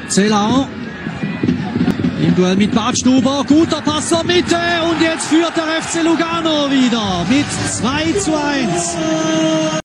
Zellau. Im Duell mit Badstuber. Guter Pass zur Mitte. Und jetzt führt der FC Lugano wieder mit 2:1.